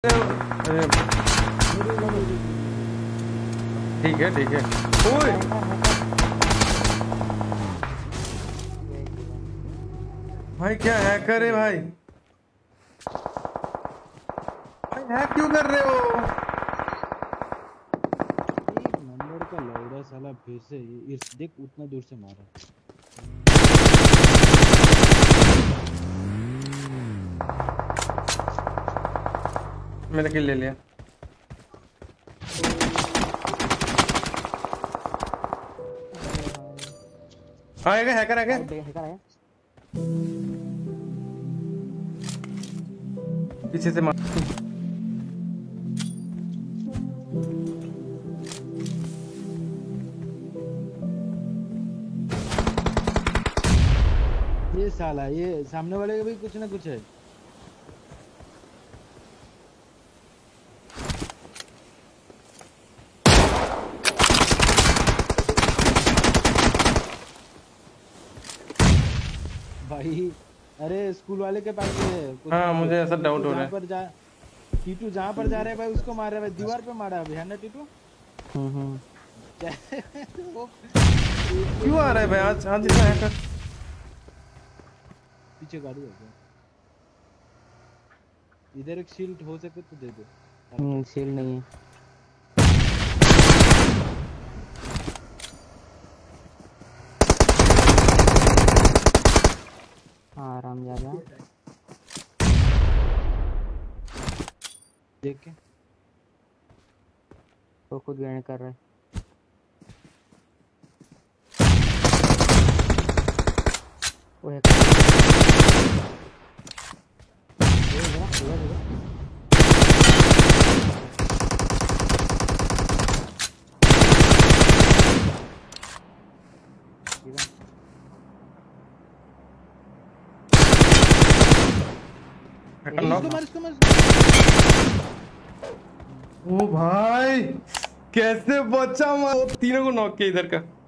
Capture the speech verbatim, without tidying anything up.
ठीक है ठीक है। ओए भाई क्या हैकर है भाई, भाई हैक क्यों कर रहे हो? एक नंबर का लौड़ा साला फिर से ये देख उतना दूर से मारा। मैंने किल ले लिया। आएगा हैकर आएगा, हैकर आया पीछे से मार। ये साला ये सामने वाले का भी कुछ ना कुछ है। भाई अरे स्कूल वाले के पास है। हाँ मुझे ऐसा डाउट हो रहा है। पर जा टीटू जहाँ पर जा रहे हैं भाई उसको मार रहा है भाई, दीवार पे मारा अभी है ना टीटू। हम्म क्यों आ रहा है भाई आज आज इतना हैकर? पीछे गाड़ी है क्या? इधर एक शील्ड हो सके तो दे दो। हम्म शील्ड नहीं है। हाँ आराम जा जा देख के तो खुद ग्रेनेड कर रहा है। वो है ओ भाई कैसे बचा, मैं तीनों को नॉक किया इधर का।